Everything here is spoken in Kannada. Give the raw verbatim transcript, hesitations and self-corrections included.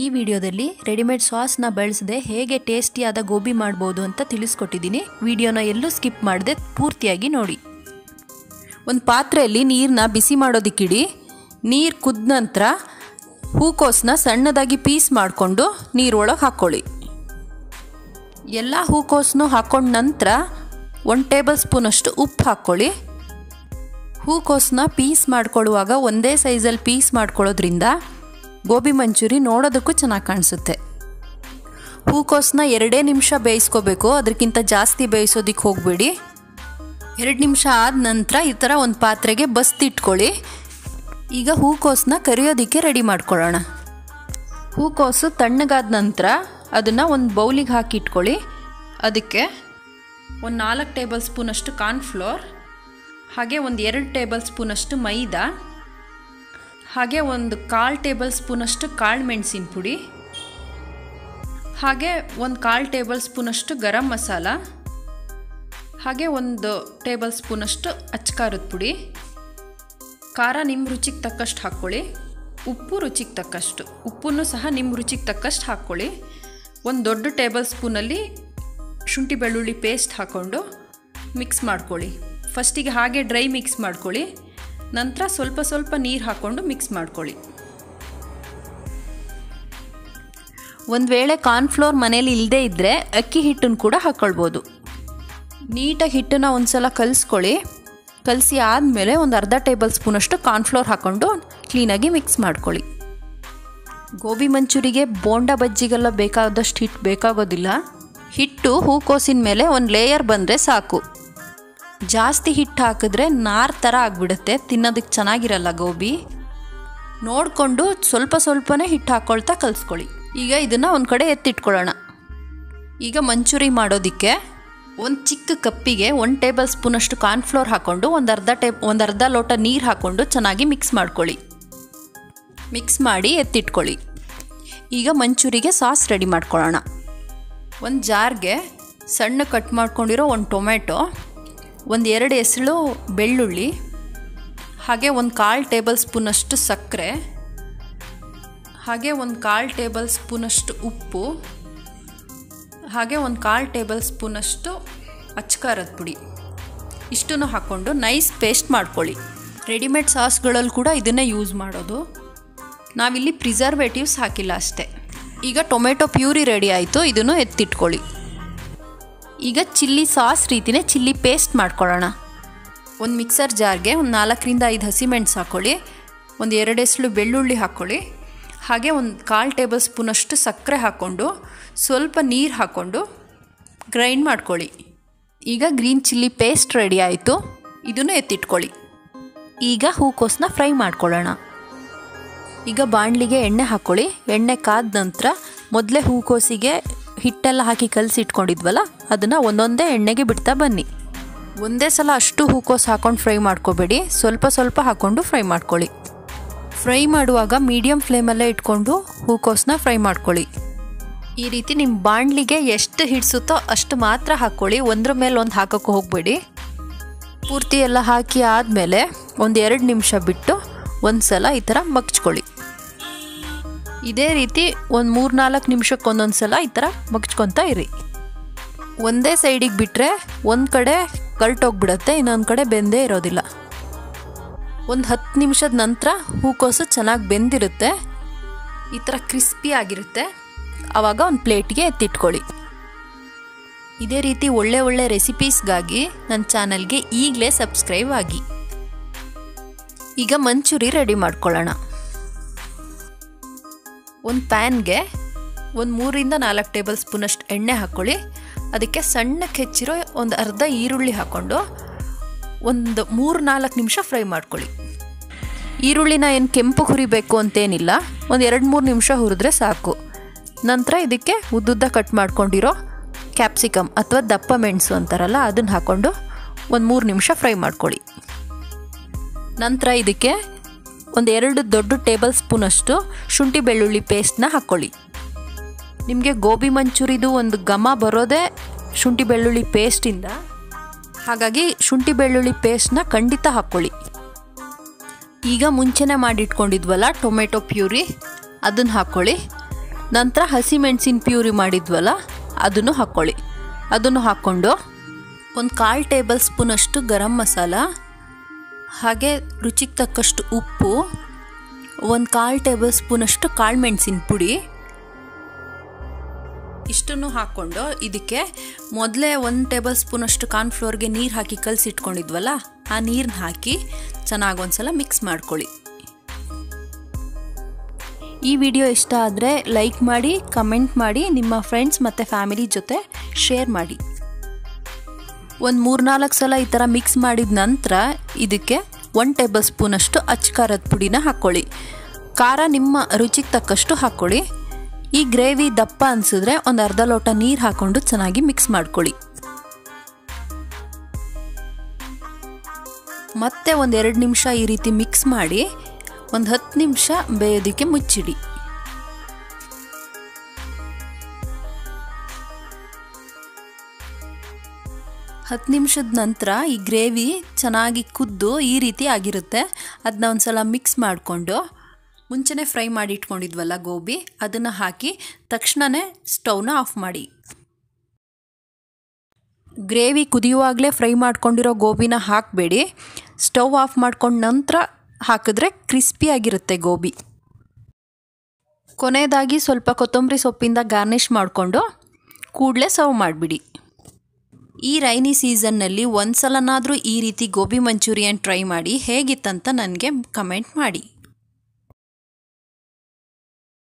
ಈ ವಿಡಿಯೋದಲ್ಲಿ ರೆಡಿಮೇಡ್ ಸಾಸ್ನ ಬಳಸದೆ ಹೇಗೆ ಟೇಸ್ಟಿಯಾದ ಗೋಬಿ ಮಾಡಬಹುದು ಅಂತ ತಿಳಿಸ್ಕೊಟ್ಟಿದ್ದೀನಿ. ವಿಡಿಯೋನ ಎಲ್ಲೂ ಸ್ಕಿಪ್ ಮಾಡದೆ ಪೂರ್ತಿಯಾಗಿ ನೋಡಿ. ಒಂದು ಪಾತ್ರೆಯಲ್ಲಿ ನೀರನ್ನ ಬಿಸಿ ಮಾಡೋದಕ್ಕಿಡಿ. ನೀರು ಕುದ್ದ ನಂತರ ಹೂಕೋಸನ್ನ ಸಣ್ಣದಾಗಿ ಪೀಸ್ ಮಾಡಿಕೊಂಡು ನೀರೊಳಗೆ ಹಾಕ್ಕೊಳ್ಳಿ. ಎಲ್ಲ ಹೂಕೋಸನ್ನು ಹಾಕೊಂಡ ನಂತರ ಒಂದು ಟೇಬಲ್ ಸ್ಪೂನಷ್ಟು ಉಪ್ಪು ಹಾಕ್ಕೊಳ್ಳಿ. ಹೂಕೋಸನ್ನ ಪೀಸ್ ಮಾಡ್ಕೊಳ್ಳುವಾಗ ಒಂದೇ ಸೈಜಲ್ಲಿ ಪೀಸ್ ಮಾಡ್ಕೊಳ್ಳೋದ್ರಿಂದ ಗೋಬಿ ಮಂಚೂರಿ ನೋಡೋದಕ್ಕೂ ಚೆನ್ನಾಗಿ ಕಾಣಿಸುತ್ತೆ. ಹೂಕೋಸನ್ನ ಎರಡೇ ನಿಮಿಷ ಬೇಯಿಸ್ಕೋಬೇಕು, ಅದಕ್ಕಿಂತ ಜಾಸ್ತಿ ಬೇಯಿಸೋದಕ್ಕೆ ಹೋಗಬೇಡಿ. ಎರಡು ನಿಮಿಷ ಆದ ನಂತರ ಈ ಥರ ಒಂದು ಪಾತ್ರೆಗೆ ಬಸ್ತಿಟ್ಕೊಳ್ಳಿ. ಈಗ ಹೂಕೋಸನ್ನ ಕರಿಯೋದಕ್ಕೆ ರೆಡಿ ಮಾಡ್ಕೊಳ್ಳೋಣ. ಹೂಕೋಸು ತಣ್ಣಗಾದ ನಂತರ ಅದನ್ನು ಒಂದು ಬೌಲಿಗೆ ಹಾಕಿ ಇಟ್ಕೊಳ್ಳಿ. ಅದಕ್ಕೆ ಒಂದು ನಾಲ್ಕು ಟೇಬಲ್ ಸ್ಪೂನಷ್ಟು ಕಾರ್ನ್ಫ್ಲೋರ್, ಹಾಗೆ ಒಂದು ಎರಡು ಟೇಬಲ್ ಸ್ಪೂನಷ್ಟು ಮೈದಾ, ಹಾಗೆ ಒಂದು ಕಾಲು ಟೇಬಲ್ ಸ್ಪೂನಷ್ಟು ಕಾಳು ಮೆಣಸಿನ ಪುಡಿ, ಹಾಗೆ ಒಂದು ಕಾಲು ಟೇಬಲ್ ಸ್ಪೂನಷ್ಟು ಗರಂ ಮಸಾಲ, ಹಾಗೆ ಒಂದು ಟೇಬಲ್ ಸ್ಪೂನಷ್ಟು ಅಚ್ಚಕಾರದ ಪುಡಿ. ಖಾರ ನಿಮ್ಮ ರುಚಿಗೆ ತಕ್ಕಷ್ಟು ಹಾಕ್ಕೊಳ್ಳಿ. ಉಪ್ಪು ರುಚಿಗೆ ತಕ್ಕಷ್ಟು, ಉಪ್ಪನ್ನು ಸಹ ನಿಮ್ಮ ರುಚಿಗೆ ತಕ್ಕಷ್ಟು ಹಾಕ್ಕೊಳ್ಳಿ. ಒಂದು ದೊಡ್ಡ ಟೇಬಲ್ ಸ್ಪೂನಲ್ಲಿ ಶುಂಠಿ ಬೆಳ್ಳುಳ್ಳಿ ಪೇಸ್ಟ್ ಹಾಕ್ಕೊಂಡು ಮಿಕ್ಸ್ ಮಾಡ್ಕೊಳ್ಳಿ. ಫಸ್ಟಿಗೆ ಹಾಗೆ ಡ್ರೈ ಮಿಕ್ಸ್ ಮಾಡ್ಕೊಳ್ಳಿ. ನಂತರ ಸ್ವಲ್ಪ ಸ್ವಲ್ಪ ನೀರು ಹಾಕ್ಕೊಂಡು ಮಿಕ್ಸ್ ಮಾಡ್ಕೊಳ್ಳಿ. ಒಂದು ವೇಳೆ ಕಾರ್ನ್ಫ್ಲೋರ್ ಮನೇಲಿ ಇಲ್ಲದೇ ಇದ್ದರೆ ಅಕ್ಕಿ ಹಿಟ್ಟನ್ನು ಕೂಡ ಹಾಕ್ಕೊಳ್ಬೋದು. ನೀಟಾಗಿ ಹಿಟ್ಟನ್ನು ಒಂದು ಸಲ ಕಲಿಸ್ಕೊಳ್ಳಿ. ಕಲಸಿ ಆದಮೇಲೆ ಒಂದು ಅರ್ಧ ಟೇಬಲ್ ಸ್ಪೂನಷ್ಟು ಕಾರ್ನ್ಫ್ಲೋರ್ ಹಾಕ್ಕೊಂಡು ಕ್ಲೀನಾಗಿ ಮಿಕ್ಸ್ ಮಾಡ್ಕೊಳ್ಳಿ. ಗೋಬಿ ಮಂಚೂರಿಗೆ ಬೋಂಡ ಬಜ್ಜಿಗೆಲ್ಲ ಬೇಕಾದಷ್ಟು ಹಿಟ್ಟು ಬೇಕಾಗೋದಿಲ್ಲ. ಹಿಟ್ಟು ಹೂಕೋಸಿನ ಮೇಲೆ ಒಂದು ಲೇಯರ್ ಬಂದರೆ ಸಾಕು. ಜಾಸ್ತಿ ಹಿಟ್ಟು ಹಾಕಿದ್ರೆ ನಾರು ಥರ ಆಗಿಬಿಡುತ್ತೆ, ತಿನ್ನೋದಕ್ಕೆ ಚೆನ್ನಾಗಿರಲ್ಲ ಗೋಬಿ. ನೋಡಿಕೊಂಡು ಸ್ವಲ್ಪ ಸ್ವಲ್ಪನೇ ಹಿಟ್ಟು ಹಾಕ್ಕೊಳ್ತಾ ಕಲಿಸ್ಕೊಳ್ಳಿ. ಈಗ ಇದನ್ನು ಒಂದು ಕಡೆ ಎತ್ತಿಟ್ಕೊಳ್ಳೋಣ. ಈಗ ಮಂಚೂರಿ ಮಾಡೋದಕ್ಕೆ ಒಂದು ಚಿಕ್ಕ ಕಪ್ಪಿಗೆ ಒಂದು ಟೇಬಲ್ ಸ್ಪೂನಷ್ಟು ಕಾರ್ನ್ಫ್ಲೋರ್ ಹಾಕ್ಕೊಂಡು ಒಂದು ಅರ್ಧ ಟೇ ಒಂದು ಅರ್ಧ ಲೋಟ ನೀರು ಹಾಕ್ಕೊಂಡು ಚೆನ್ನಾಗಿ ಮಿಕ್ಸ್ ಮಾಡ್ಕೊಳ್ಳಿ. ಮಿಕ್ಸ್ ಮಾಡಿ ಎತ್ತಿಟ್ಕೊಳ್ಳಿ. ಈಗ ಮಂಚೂರಿಗೆ ಸಾಸ್ ರೆಡಿ ಮಾಡ್ಕೊಳ್ಳೋಣ. ಒಂದು ಜಾರ್ಗೆ ಸಣ್ಣ ಕಟ್ ಮಾಡ್ಕೊಂಡಿರೋ ಒಂದು ಟೊಮೆಟೊ, ಒಂದು ಎರಡು ಎಸಳು ಬೆಳ್ಳುಳ್ಳಿ, ಹಾಗೆ ಒಂದು ಕಾಲು ಟೇಬಲ್ ಸ್ಪೂನಷ್ಟು ಸಕ್ಕರೆ, ಹಾಗೆ ಒಂದು ಕಾಲು ಟೇಬಲ್ ಸ್ಪೂನಷ್ಟು ಉಪ್ಪು, ಹಾಗೆ ಒಂದು ಕಾಲು ಟೇಬಲ್ ಸ್ಪೂನಷ್ಟು ಅಚ್ಚಕಾರದ ಪುಡಿ, ಇಷ್ಟನ್ನು ಹಾಕ್ಕೊಂಡು ನೈಸ್ ಪೇಸ್ಟ್ ಮಾಡ್ಕೊಳ್ಳಿ. ರೆಡಿಮೇಡ್ ಸಾಸ್ಗಳಲ್ಲಿ ಕೂಡ ಇದನ್ನೇ ಯೂಸ್ ಮಾಡೋದು. ನಾವಿಲ್ಲಿ ಪ್ರಿಸರ್ವೇಟಿವ್ಸ್ ಹಾಕಿಲ್ಲ ಅಷ್ಟೇ. ಈಗ ಟೊಮೆಟೊ ಪ್ಯೂರಿ ರೆಡಿ ಆಯಿತು. ಇದನ್ನು ಎತ್ತಿಟ್ಕೊಳ್ಳಿ. ಈಗ ಚಿಲ್ಲಿ ಸಾಸ್ ರೀತಿಯೇ ಚಿಲ್ಲಿ ಪೇಸ್ಟ್ ಮಾಡ್ಕೊಳ್ಳೋಣ. ಒಂದು ಮಿಕ್ಸರ್ ಜಾರ್ಗೆ ಒಂದು ನಾಲ್ಕರಿಂದ ಐದು ಹಸಿಮೆಣಸು ಹಾಕ್ಕೊಳ್ಳಿ. ಒಂದು ಎರಡು ಎಸಳು ಬೆಳ್ಳುಳ್ಳಿ ಹಾಕ್ಕೊಳ್ಳಿ. ಹಾಗೆ ಒಂದು ಕಾಲು ಟೇಬಲ್ ಸ್ಪೂನಷ್ಟು ಸಕ್ಕರೆ ಹಾಕ್ಕೊಂಡು ಸ್ವಲ್ಪ ನೀರು ಹಾಕ್ಕೊಂಡು ಗ್ರೈಂಡ್ ಮಾಡ್ಕೊಳ್ಳಿ. ಈಗ ಗ್ರೀನ್ ಚಿಲ್ಲಿ ಪೇಸ್ಟ್ ರೆಡಿ ಆಯಿತು. ಇದನ್ನು ಎತ್ತಿಟ್ಕೊಳ್ಳಿ. ಈಗ ಹೂಕೋಸನ್ನ ಫ್ರೈ ಮಾಡ್ಕೊಳ್ಳೋಣ. ಈಗ ಬಾಣಲಿಗೆ ಎಣ್ಣೆ ಹಾಕ್ಕೊಳ್ಳಿ. ಎಣ್ಣೆ ಕಾದ ನಂತರ ಮೊದಲೇ ಹೂಕೋಸಿಗೆ ಹಿಟ್ಟೆಲ್ಲ ಹಾಕಿ ಕಲಸಿಟ್ಕೊಂಡಿದ್ವಲ್ಲ ಅದನ್ನು ಒಂದೊಂದೇ ಎಣ್ಣೆಗೆ ಬಿಡ್ತಾ ಬನ್ನಿ. ಒಂದೇ ಸಲ ಅಷ್ಟು ಹೂಕೋಸು ಹಾಕ್ಕೊಂಡು ಫ್ರೈ ಮಾಡ್ಕೋಬೇಡಿ, ಸ್ವಲ್ಪ ಸ್ವಲ್ಪ ಹಾಕ್ಕೊಂಡು ಫ್ರೈ ಮಾಡ್ಕೊಳ್ಳಿ. ಫ್ರೈ ಮಾಡುವಾಗ ಮೀಡಿಯಮ್ ಫ್ಲೇಮಲ್ಲೇ ಇಟ್ಕೊಂಡು ಹೂಕೋಸನ್ನ ಫ್ರೈ ಮಾಡ್ಕೊಳ್ಳಿ. ಈ ರೀತಿ ನಿಮ್ಮ ಬಾಣಲಿಗೆ ಎಷ್ಟು ಹಿಡಿಸುತ್ತೋ ಅಷ್ಟು ಮಾತ್ರ ಹಾಕ್ಕೊಳ್ಳಿ, ಒಂದ್ರ ಮೇಲೆ ಒಂದು ಹಾಕೋಕ್ಕೆ ಹೋಗಬೇಡಿ. ಪೂರ್ತಿ ಎಲ್ಲ ಹಾಕಿ ಆದಮೇಲೆ ಒಂದು ಎರಡು ನಿಮಿಷ ಬಿಟ್ಟು ಒಂದು ಸಲ ಈ ಥರ ಮಗ್ಚ್ಕೊಳ್ಳಿ. ಇದೇ ರೀತಿ ಒಂದು ಮೂರು ನಾಲ್ಕು ನಿಮಿಷಕ್ಕೆ ಒಂದೊಂದು ಸಲ ಈ ಥರ ಮಗ್ಚ್ಕೊತಾ ಇರಿ. ಒಂದೇ ಸೈಡಿಗೆ ಬಿಟ್ಟರೆ ಒಂದು ಕಡೆ ಕರ್ಟೋಗ್ಬಿಡುತ್ತೆ, ಇನ್ನೊಂದು ಕಡೆ ಬೆಂದೇ ಇರೋದಿಲ್ಲ. ಒಂದು ಹತ್ತು ನಿಮಿಷದ ನಂತರ ಹೂಕೋಸು ಚೆನ್ನಾಗಿ ಬೆಂದಿರುತ್ತೆ, ಈ ಥರ ಕ್ರಿಸ್ಪಿ ಆಗಿರುತ್ತೆ. ಆವಾಗ ಒಂದು ಪ್ಲೇಟ್ಗೆ ಎತ್ತಿಟ್ಕೊಳ್ಳಿ. ಇದೇ ರೀತಿ ಒಳ್ಳೆ ಒಳ್ಳೆ ರೆಸಿಪೀಸ್ಗಾಗಿ ನನ್ನ ಚಾನಲ್ಗೆ ಈಗಲೇ ಸಬ್ಸ್ಕ್ರೈಬ್ ಆಗಿ. ಈಗ ಮಂಚೂರಿ ರೆಡಿ ಮಾಡ್ಕೊಳ್ಳೋಣ. ಒಂದು ಪ್ಯಾನ್ಗೆ ಒಂದು ಮೂರಿಂದ ನಾಲ್ಕು ಟೇಬಲ್ ಸ್ಪೂನಷ್ಟು ಎಣ್ಣೆ ಹಾಕ್ಕೊಳ್ಳಿ. ಅದಕ್ಕೆ ಸಣ್ಣಕ್ಕೆ ಹೆಚ್ಚಿರೋ ಒಂದು ಅರ್ಧ ಈರುಳ್ಳಿ ಹಾಕ್ಕೊಂಡು ಒಂದು ಮೂರು ನಾಲ್ಕು ನಿಮಿಷ ಫ್ರೈ ಮಾಡ್ಕೊಳ್ಳಿ. ಈರುಳ್ಳಿನ ಏನು ಕೆಂಪು ಹುರಿಬೇಕು ಅಂತೇನಿಲ್ಲ, ಒಂದು ಎರಡು ಮೂರು ನಿಮಿಷ ಹುರಿದ್ರೆ ಸಾಕು. ನಂತರ ಇದಕ್ಕೆ ಉದ್ದುದ್ದ ಕಟ್ ಮಾಡ್ಕೊಂಡಿರೋ ಕ್ಯಾಪ್ಸಿಕಮ್ ಅಥವಾ ದಪ್ಪ ಮೆಣಸು ಅಂತಾರಲ್ಲ ಅದನ್ನು ಹಾಕ್ಕೊಂಡು ಒಂದು ಮೂರು ನಿಮಿಷ ಫ್ರೈ ಮಾಡ್ಕೊಳ್ಳಿ. ನಂತರ ಇದಕ್ಕೆ ಒಂದು ಎರಡು ದೊಡ್ಡ ಟೇಬಲ್ ಸ್ಪೂನಷ್ಟು ಶುಂಠಿ ಬೆಳ್ಳುಳ್ಳಿ ಪೇಸ್ಟ್ನ ಹಾಕ್ಕೊಳ್ಳಿ. ನಿಮಗೆ ಗೋಬಿ ಮಂಚೂರಿದು ಒಂದು ಘಮ ಬರೋದೇ ಶುಂಠಿ ಬೆಳ್ಳುಳ್ಳಿ ಪೇಸ್ಟಿಂದ, ಹಾಗಾಗಿ ಶುಂಠಿ ಬೆಳ್ಳುಳ್ಳಿ ಪೇಸ್ಟ್ನ ಖಂಡಿತ ಹಾಕ್ಕೊಳ್ಳಿ. ಈಗ ಮುಂಚೆನೇ ಮಾಡಿಟ್ಕೊಂಡಿದ್ವಲ್ಲ ಟೊಮೆಟೊ ಪ್ಯೂರಿ, ಅದನ್ನು ಹಾಕ್ಕೊಳ್ಳಿ. ನಂತರ ಹಸಿಮೆಣಸಿನ ಪ್ಯೂರಿ ಮಾಡಿದ್ವಲ್ಲ ಅದನ್ನು ಹಾಕ್ಕೊಳ್ಳಿ. ಅದನ್ನು ಹಾಕ್ಕೊಂಡು ಒಂದು ಕಾಲು ಟೇಬಲ್ ಸ್ಪೂನಷ್ಟು ಗರಂ ಮಸಾಲ, ಹಾಗೆ ರುಚಿಗೆ ತಕ್ಕಷ್ಟು ಉಪ್ಪು, ಒಂದು ಕಾಲು ಟೇಬಲ್ ಸ್ಪೂನಷ್ಟು ಕಾಳು ಮೆಣಸಿನ ಪುಡಿ ಇಷ್ಟನ್ನು ಹಾಕ್ಕೊಂಡು ಇದಕ್ಕೆ ಮೊದಲೇ ಒಂದು ಟೇಬಲ್ ಸ್ಪೂನಷ್ಟು ಕಾರ್ನ್ಫ್ಲೋರ್ಗೆ ನೀರು ಹಾಕಿ ಕಲಸಿಟ್ಕೊಂಡಿದ್ವಲ್ಲ ಆ ನೀರನ್ನ ಹಾಕಿ ಚೆನ್ನಾಗಿ ಒಂದ್ಸಲ ಮಿಕ್ಸ್ ಮಾಡ್ಕೊಳ್ಳಿ. ಈ ವಿಡಿಯೋ ಇಷ್ಟ ಆದರೆ ಲೈಕ್ ಮಾಡಿ, ಕಮೆಂಟ್ ಮಾಡಿ, ನಿಮ್ಮ ಫ್ರೆಂಡ್ಸ್ ಮತ್ತು ಫ್ಯಾಮಿಲಿ ಜೊತೆ ಶೇರ್ ಮಾಡಿ. ಒಂದು ಮೂರ್ನಾಲ್ಕು ಸಲ ಈ ಥರ ಮಿಕ್ಸ್ ಮಾಡಿದ ನಂತರ ಇದಕ್ಕೆ ಒಂದು ಟೇಬಲ್ ಸ್ಪೂನಷ್ಟು ಅಚ್ಚ ಖಾರದ ಪುಡಿನ ಹಾಕ್ಕೊಳ್ಳಿ. ಖಾರ ನಿಮ್ಮ ರುಚಿಗೆ ತಕ್ಕಷ್ಟು ಹಾಕ್ಕೊಳ್ಳಿ. ಈ ಗ್ರೇವಿ ದಪ್ಪ ಅನಿಸಿದ್ರೆ ಒಂದು ಅರ್ಧ ಲೋಟ ನೀರು ಹಾಕ್ಕೊಂಡು ಚೆನ್ನಾಗಿ ಮಿಕ್ಸ್ ಮಾಡ್ಕೊಳ್ಳಿ. ಮತ್ತೆ ಒಂದೆರಡು ನಿಮಿಷ ಈ ರೀತಿ ಮಿಕ್ಸ್ ಮಾಡಿ ಒಂದು ಹತ್ತು ನಿಮಿಷ ಬೇಯೋದಕ್ಕೆ ಮುಚ್ಚಿಡಿ. ಹತ್ತು ನಿಮಿಷದ ನಂತರ ಈ ಗ್ರೇವಿ ಚೆನ್ನಾಗಿ ಕುದ್ದು ಈ ರೀತಿ ಆಗಿರುತ್ತೆ. ಅದನ್ನ ಒಂದು ಸಲ ಮಿಕ್ಸ್ ಮಾಡಿಕೊಂಡು ಮುಂಚೆನೇ ಫ್ರೈ ಮಾಡಿ ಇಟ್ಕೊಂಡಿದ್ವಲ್ಲ ಗೋಬಿ ಅದನ್ನು ಹಾಕಿ ತಕ್ಷಣವೇ ಸ್ಟವ್ನ ಆಫ್ ಮಾಡಿ. ಗ್ರೇವಿ ಕುದಿಯುವಾಗಲೇ ಫ್ರೈ ಮಾಡ್ಕೊಂಡಿರೋ ಗೋಬಿನ ಹಾಕಬೇಡಿ. ಸ್ಟವ್ ಆಫ್ ಮಾಡ್ಕೊಂಡು ನಂತರ ಹಾಕಿದ್ರೆ ಕ್ರಿಸ್ಪಿಯಾಗಿರುತ್ತೆ ಗೋಬಿ. ಕೊನೆಯದಾಗಿ ಸ್ವಲ್ಪ ಕೊತ್ತಂಬರಿ ಸೊಪ್ಪಿಂದ ಗಾರ್ನಿಷ್ ಮಾಡಿಕೊಂಡು ಕೂಡಲೇ ಸರ್ವ್ ಮಾಡಿಬಿಡಿ. ಈ ರೈನಿ ಸೀಸನ್ನಲ್ಲಿ ಒಂದು ಸಲನಾದರೂ ಈ ರೀತಿ ಗೋಬಿ ಮಂಚೂರಿಯನ್ ಟ್ರೈ ಮಾಡಿ, ಹೇಗಿತ್ತಂತ ನನಗೆ ಕಮೆಂಟ್ ಮಾಡಿ.